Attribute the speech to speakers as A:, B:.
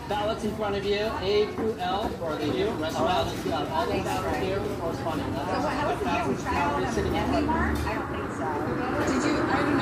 A: ballots in front of you, A through L for the you. Rest around and out. All those ballots here for corresponding letters. 5,000 calories sitting in front of you.
B: I don't think so. Did you?